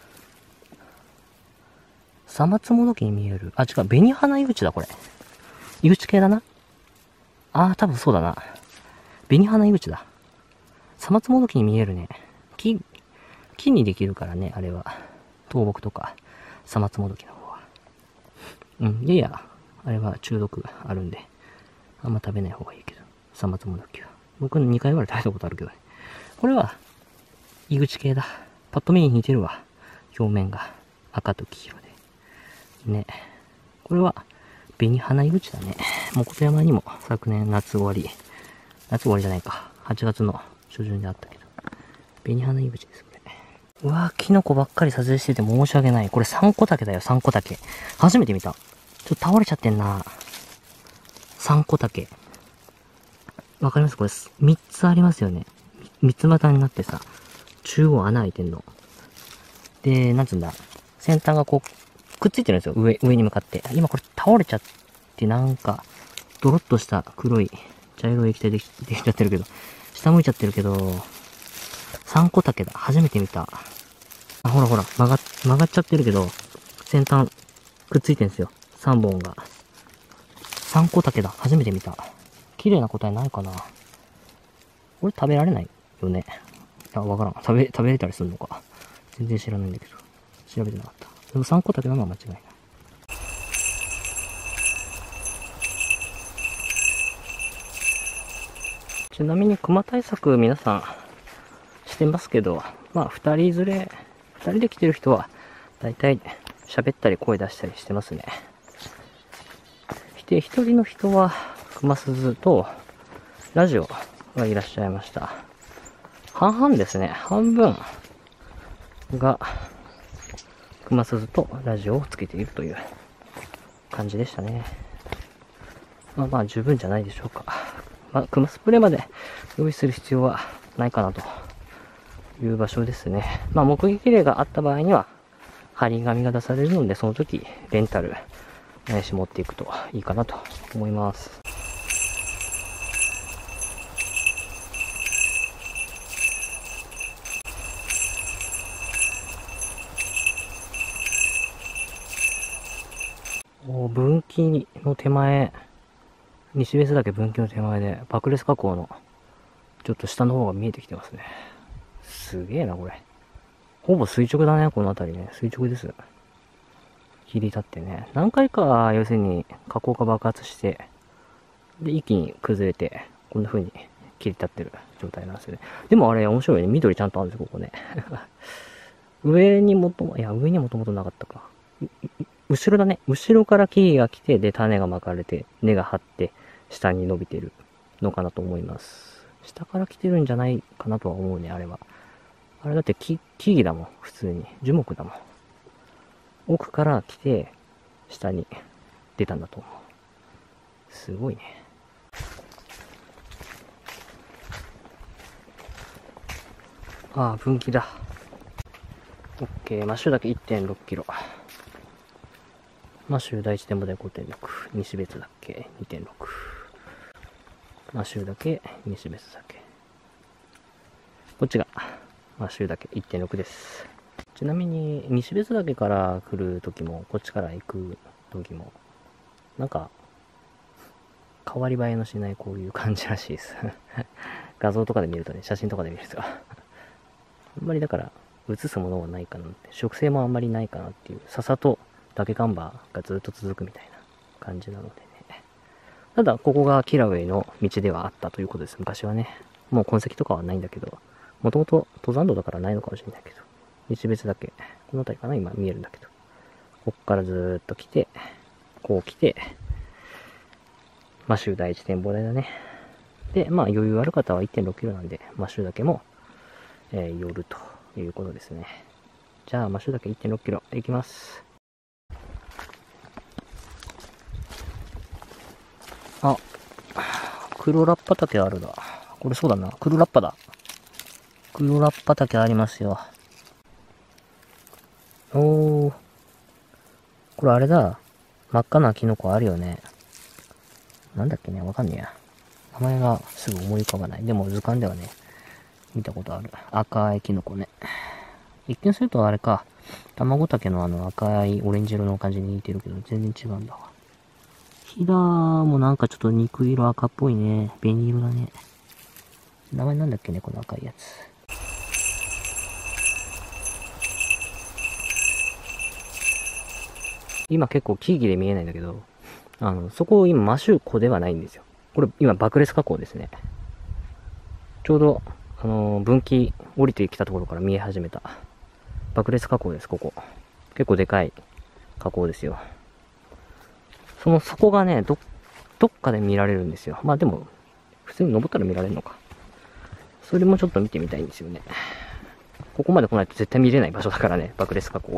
S1: サマツモドキに見える。あ、違う。紅花井口だ、これ。井口系だな。あー、多分そうだな。紅花井口だ。サマツモドキに見えるね。木、木にできるからね、あれは。倒木とか、サマツモドキの方は。うん、いやいや、あれは中毒あるんで、あんま食べない方がいいけど。サマツモドキは。僕にかいぐらい食べたことあるけどね。これは、井口系だ。パッと見に似てるわ。表面が赤と黄色で。ね。これは、紅花井口だね。もこと山にも昨年夏終わり。夏終わりじゃないか。はちがつの初旬であったけど。紅花井口です、これ。うわぁ、キノコばっかり撮影してて申し訳ない。これサンコタケだよ、サンコタケ。初めて見た。ちょっと倒れちゃってんな。サンコタケ。わかります？これ、みっつありますよね。三つ股になってさ、中央穴開いてんの。で、なんつうんだ。先端がこう、くっついてるんですよ。上、上に向かって。今これ倒れちゃって、なんか、ドロッとした黒い、茶色い液体でき、できちゃってるけど、下向いちゃってるけど、サンコタケだ。初めて見た。あ、ほらほら、曲が、曲がっちゃってるけど、先端、くっついてるんですよ。三本が。サンコタケだ。初めて見た。綺麗な答えないかな。これ食べられないよね。あ、わからん。食べ、食べれたりするのか。全然知らないんだけど。調べてなかった。でもサンコタケなのは間違いない。ちなみに熊対策皆さんしてますけど、まあ二人連れ、二人で来てる人はだいたい喋ったり声出したりしてますね。で、一人の人は熊鈴とラジオがいらっしゃいました。半々ですね。半分が熊鈴とラジオをつけているという感じでしたね。まあまあ十分じゃないでしょうか。まあ、熊スプレーまで用意する必要はないかなという場所ですね。まあ目撃例があった場合には張り紙が出されるので、その時レンタルないし持っていくといいかなと思います。お分岐の手前、西別岳分岐の手前で爆裂火口のちょっと下の方が見えてきてますね。すげえなこれ。ほぼ垂直だね、この辺りね。垂直です。切り立ってね。何回か要するに火口が爆発して、で一気に崩れて、こんな風に切り立ってる状態なんですよね。でもあれ面白いね。緑ちゃんとあるんですよ、ここね。上にもとも、いや上にもともとなかったか。後ろだね。後ろから木が来て、で種が巻かれて、根が張って、下に伸びてるのかなと思います。下から来てるんじゃないかなとは思うね、あれは。あれだって木、木々だもん、普通に。樹木だもん。奥から来て、下に出たんだと思う。すごいね。ああ、分岐だ。オッケー、マシュだけ いってんろくキロ。マシュ第一展望台 ごてんろく。西別だけ にてんろく。マシュだけ西別だけ。こっちがマシュだけ いってんろくです。ちなみに西別岳から来る時もこっちから行く時もなんか変わり映えのしないこういう感じらしいです画像とかで見るとね、写真とかで見るとあんまりだから映すものはないかなって、植生もあんまりないかなっていう、笹と岳看板がずっと続くみたいな感じなのでね。ただここがキラウェイの道ではあったということです。昔はね。もう痕跡とかはないんだけど、もともと登山道だからないのかもしれないけど、西別岳、この辺りかな、今見えるんだけど、こっからずーっと来て、こう来て、マシュー第一展望台だね。で、まあ余裕ある方は いってんろくキロなんで、マシュー岳も、えー、寄るということですね。じゃあマシュー岳 いってんろくキロ行きます。あ、黒ラッパ竹あるな。これそうだな。黒ラッパだ。黒ラッパ竹ありますよ。おー。これあれだ。真っ赤なキノコあるよね。なんだっけね、わかんねえや。名前がすぐ思い浮かばない。でも図鑑ではね、 見たことある。赤いキノコね。一見するとあれか、卵竹のあの赤いオレンジ色の感じに似てるけど、全然違うんだわ。ヒダもなんかちょっと肉色赤っぽいね。紅色だね。名前なんだっけね、この赤いやつ。今結構木々で見えないんだけど、あの、そこ今マシューコではないんですよ。これ今爆裂火口ですね。ちょうど、あのー、分岐降りてきたところから見え始めた。爆裂火口です、ここ。結構でかい火口ですよ。その底がね、ど、どっかで見られるんですよ。まあでも、普通に登ったら見られるのか。それもちょっと見てみたいんですよね。ここまで来ないと絶対見れない場所だからね、爆裂火口は。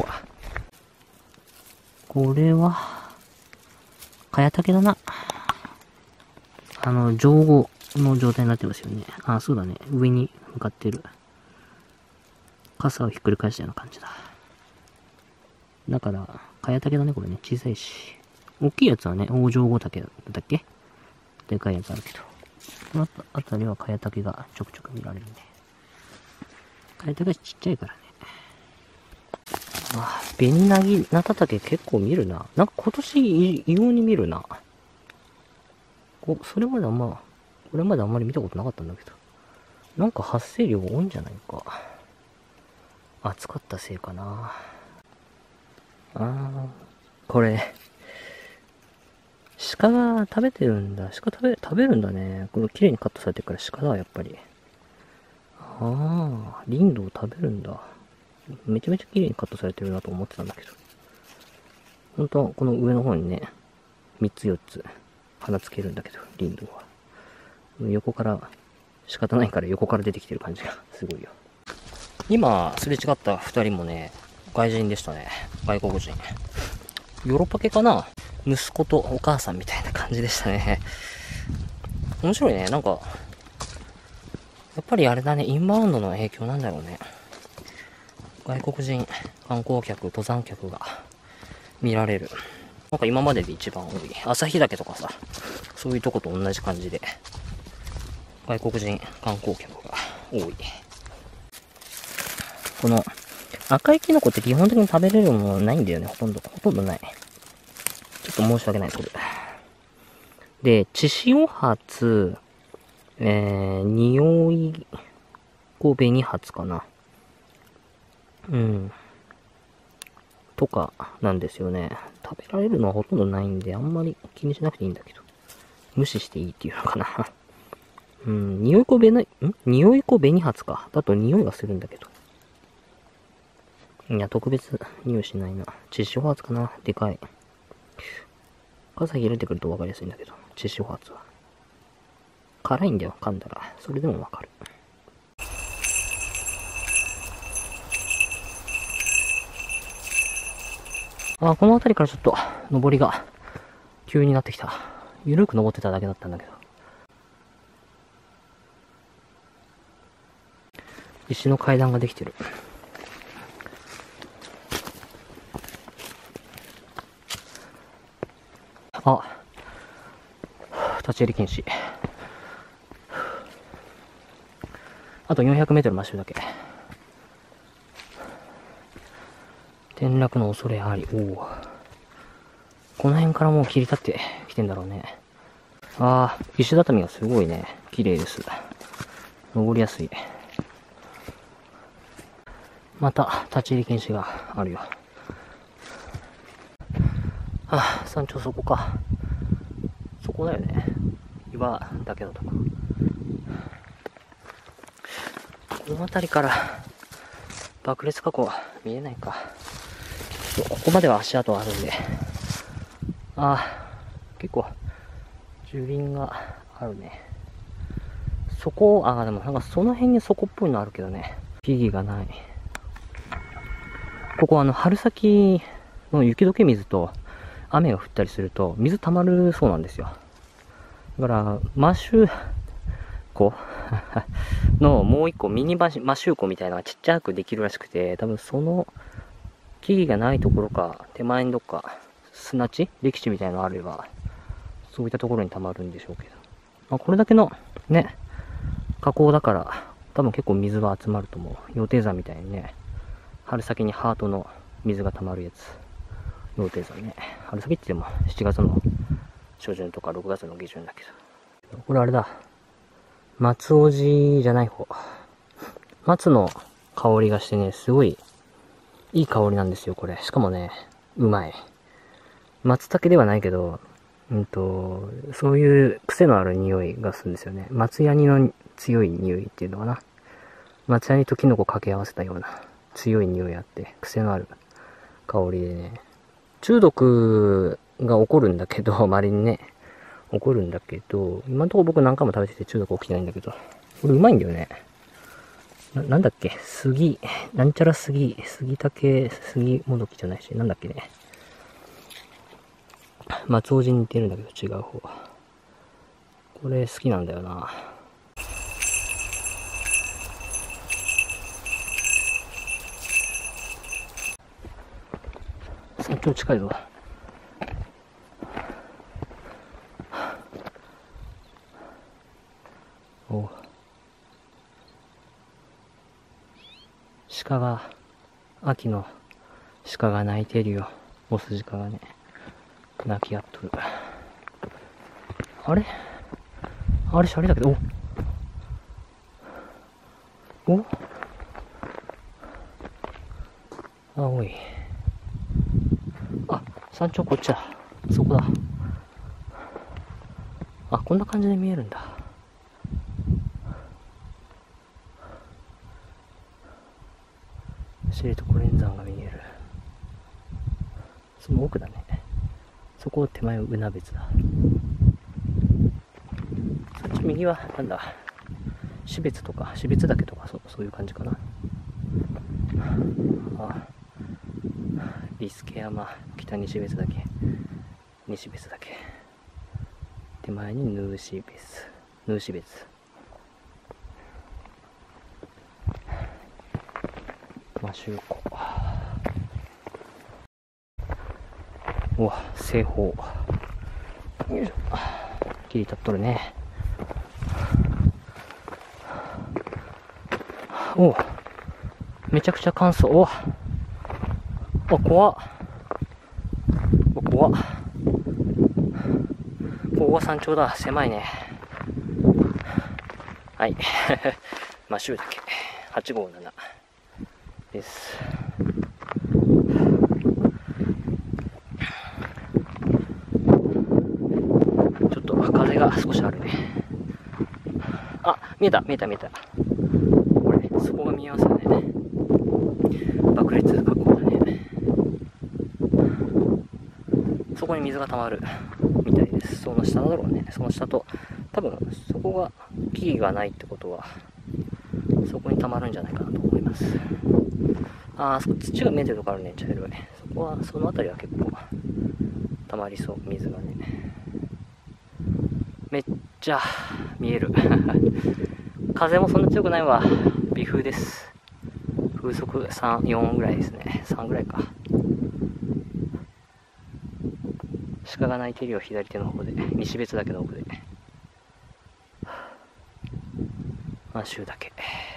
S1: これは、かやたけだな。あの、上後の状態になってますよね。あ、そうだね。上に向かってる。傘をひっくり返したような感じだ。だから、かやたけだね、これね。小さいし。大きいやつはね、大上後竹だっけ？でかいやつあるけど。このあたりはかやたけがちょくちょく見られるね。かやたけちっちゃいからね。あ、紅なぎ、なたたけ結構見るな。なんか今年異様に見るな。こそれまであんま、これまであんまり見たことなかったんだけど。なんか発生量多いんじゃないか。暑かったせいかな。あー、これ、鹿が食べてるんだ。鹿食べ、食べるんだね。これ綺麗にカットされてるから鹿だ、やっぱり。ああ、リンドを食べるんだ。めちゃめちゃ綺麗にカットされてるなと思ってたんだけど。本当はこの上の方にね、みっつよっつ花つけるんだけど、リンドは。横から、仕方ないから横から出てきてる感じがすごいよ。今、すれ違った二人もね、外人でしたね。外国人。ヨーロッパ系かな？息子とお母さんみたいな感じでしたね。面白いね。なんか、やっぱりあれだね、インバウンドの影響なんだろうね。外国人観光客、登山客が見られる。なんか今までで一番多い。旭岳とかさ、そういうとこと同じ感じで、外国人観光客が多い。この赤いキノコって基本的に食べれるものないんだよね、ほとんど。ほとんどない。ちょっと申し訳ない、これ。で、血潮発、えー、匂い、こう、紅発かな。うん。とか、なんですよね。食べられるのはほとんどないんで、あんまり気にしなくていいんだけど。無視していいっていうのかな。うん、匂いこ紅、ん匂いこ紅発か。だと匂いがするんだけど。いや、特別匂いしないな。致死発かな。でかい。傘開いてくると分かりやすいんだけど、致死発は。辛いんだよ、噛んだら。それでも分かる。あ、この辺りからちょっと、登りが、急になってきた。ゆるく登ってただけだったんだけど。石の階段ができてる。あ、立ち入り禁止。あとよんひゃくメートルマッシュだけ。転落の恐れあり。おお。この辺からもう切り立ってきてんだろうね。ああ、石畳がすごいね。綺麗です。登りやすい。また、立ち入り禁止があるよ。はあ、山頂そこか。そこだよね。岩だけのところ。この辺りから爆裂火口は見えないか。ここまでは足跡あるんで。ああ、結構樹林があるね。そこ、ああ、でもなんかその辺に底っぽいのあるけどね。木々がない。ここあの春先の雪解け水と雨が降ったりすると水溜まるそうなんですよ。だから、マシュ湖のもう一個ミニマシュ湖みたいなのがちっちゃくできるらしくて、多分その木々がないところか、手前にどっか砂地歴史みたいなのあれば、そういったところに溜まるんでしょうけど。まあ、これだけのね、河口だから、 多分結構水が集まると思う。羊蹄山みたいにね、春先にハートの水が溜まるやつ。羊蹄山ね。春先って言ってもしちがつの初旬とかろくがつの下旬だけど。これあれだ。松おじじゃない方。松の香りがしてね、すごいいい香りなんですよ、これ。しかもね、うまい。松茸ではないけど、うんと、そういう癖のある匂いがするんですよね。松ヤニの強い匂いっていうのかな。松ヤニとキノコ掛け合わせたような強い匂いあって、癖のある香りでね。中毒が起こるんだけど、周りにね、起こるんだけど、今のところ僕何回も食べてて中毒起きてないんだけど、これうまいんだよね。な、なんだっけ杉、なんちゃら杉、杉竹、杉もどきじゃないし、なんだっけね。松尾路に似てるんだけど違う方。これ好きなんだよな。山頂近いぞ。お鹿が、秋の鹿が鳴いてるよ。オス鹿がね、鳴き合っとる。あれあれシャリだけど、おお青い。あ、山頂こっちだ。そこだ。あ、こんな感じで見えるんだ。知床連山が見える。その奥だね。そこ手前うなべつだ。そっち右はなんだ。標別とか、標別岳とか、そそういう感じかな。あ、リスケ山、北西別岳、西別岳。手前にヌーシ別、ヌーシ別。マシューコ。うわ、西方。よいしょ。切り立っとるね。おめちゃくちゃ乾燥。おあ、怖っ。お怖っ。ここが山頂だ。狭いね。はい。マシュー岳はちごうななです。ちょっと風が少しあるね。あ、見えた見えた見えた。これ、そこが見えますよね。爆裂火口だね。そこに水が溜まるみたいです。その下だろうね。その下と、多分そこが木々がないってことは、そこに溜まるんじゃないかなと思います。ああ、そこ土が見えてるとこあるね、茶色い。そこは、その辺りは結構溜まりそう、水がね。めっちゃ見える。風もそんな強くないわ。微風です。風速さん、よんぐらいですね。さんぐらいか。鹿が鳴いてるよ、左手の方で。西別岳の奥で。マシュー岳。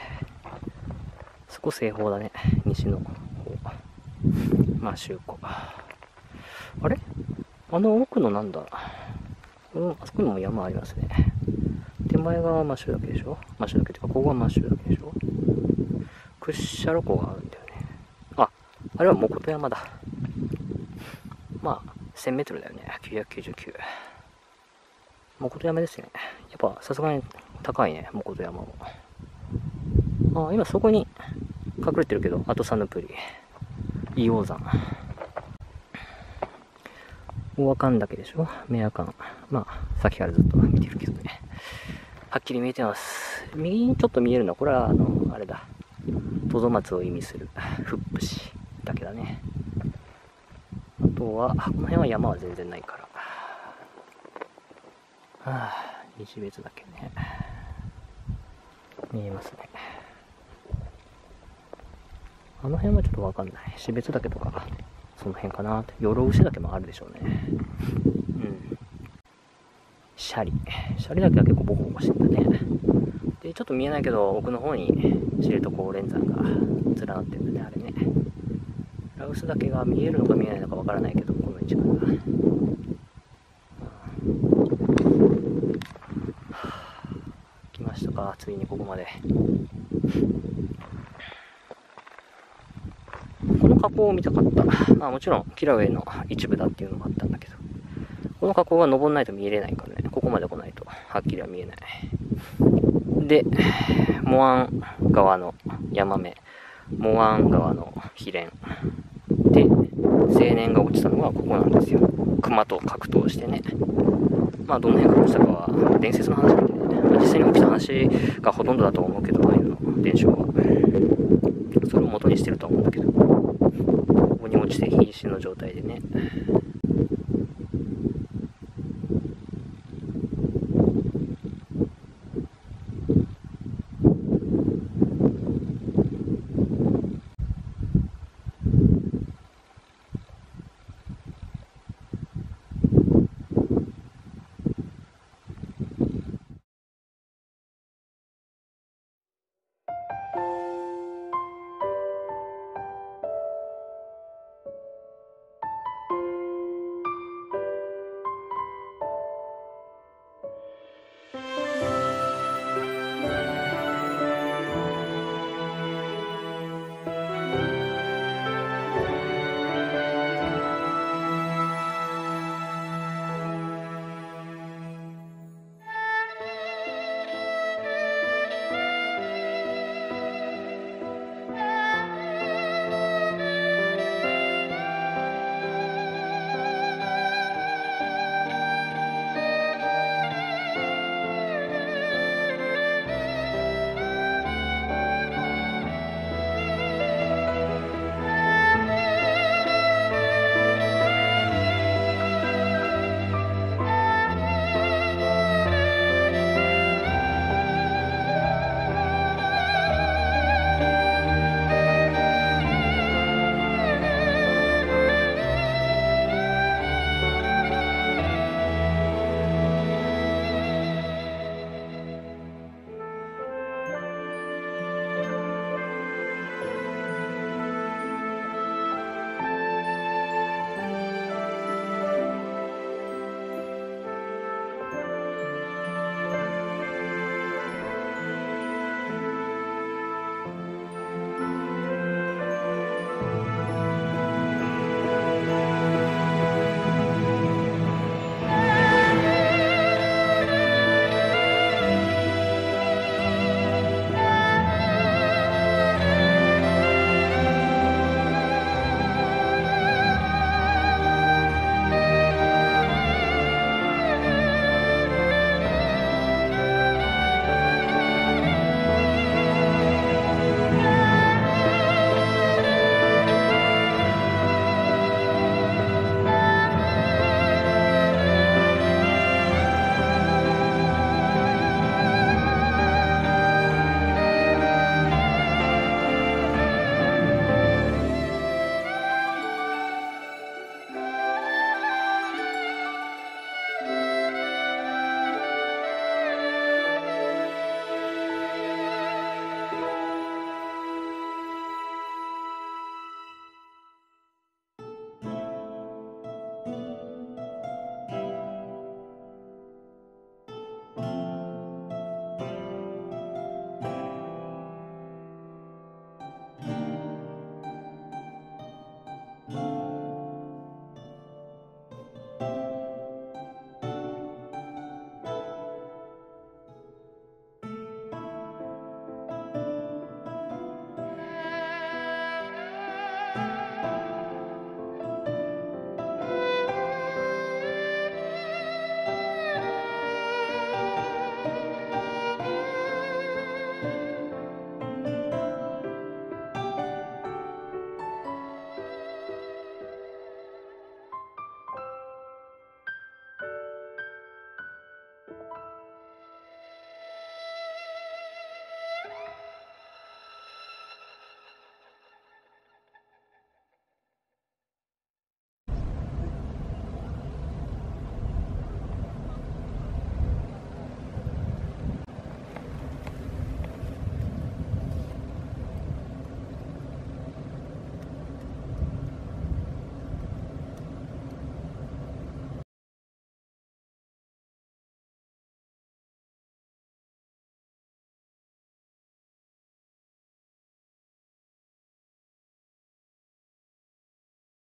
S1: そこ西方だね。西の方。マシュー湖。あれあの奥のなんだ、うん、あそこにも山ありますね。手前がマシュー岳でしょ。マシュー岳っていうか、ここがマシュー岳でしょ。屈斜路湖があるんだよね。あ、あれはモコト山だ。まあ、せんメートルだよね。きゅうひゃくきゅうじゅうきゅう。モコト山ですね。やっぱさすがに高いね、モコト山も。あ、今そこに隠れてるけど、あとサヌプリ。硫黄山。大阿寒岳でしょ。明阿寒。まあ、さっきからずっと見てるけどね。はっきり見えてます。右にちょっと見えるのは、これはあの、あれだ。トゾマツを意味するフップシ岳だね。あとは、この辺は山は全然ないから。はあ、西別岳ね。見えますね。あの辺はちょっとわかんない。標別岳とか、その辺かなって。よろうし岳もあるでしょうね。うん。シャリ。シャリ岳は結構ボコボコしてんだね。で、 で、ちょっと見えないけど、奥の方に知床連山が連なってるんだね、あれね。羅臼岳が見えるのか見えないのかわからないけど、この位置から。来ましたか、ついにここまで。この火口を見たかった。まあもちろん、キラウェイの一部だっていうのもあったんだけど、この火口は登んないと見えれないからね、ここまで来ないとはっきりは見えない。で、モアン川のヤマメ、モアン川のヒレンで、青年が落ちたのはここなんですよ。熊と格闘してね。まあどの辺から落ちたかは伝説の話なんでね、まあ、実際に起きた話がほとんどだと思うけど、ああいうの伝承はそれを元にしてると思うんだけど、ここに落ちて瀕死の状態でね、